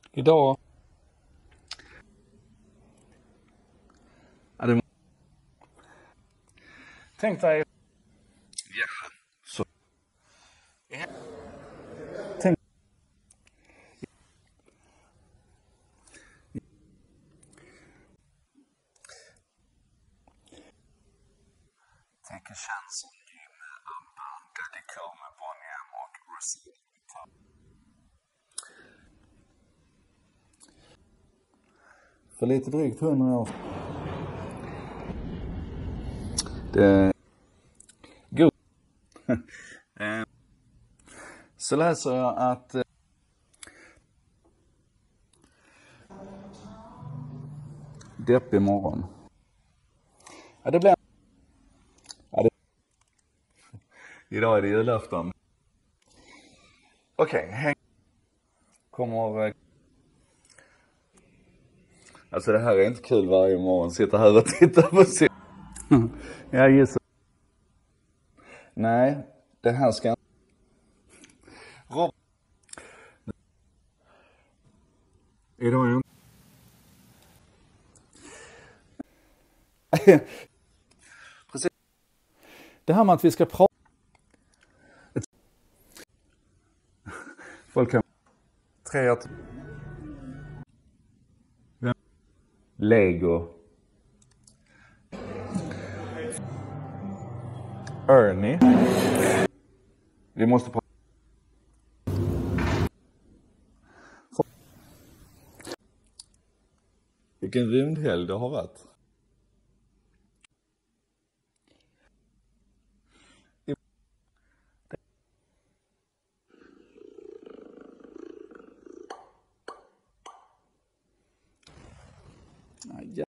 Idag. Ja, det... Tänk dig. Ja, så. Tänk. Tänk en chans som gym med Abban, Daddy Cool med Bonnier och Rosin. För lite drygt 100 år. Det... God. Så läser jag att deppig morgon. Ja, det blir. Ja, det... Idag är det julafton. Okej, häng. Kommer... Alltså det här är inte kul varje morgon. Sitta här och titta på sig. Jag gissar. Nej, det här ska... Rob... Idag är Precis. Det här med att vi ska prata. Folk kan... 3 Lego. Ernie. Vi måste prata. Vilken rymdhelg det har varit. Ja.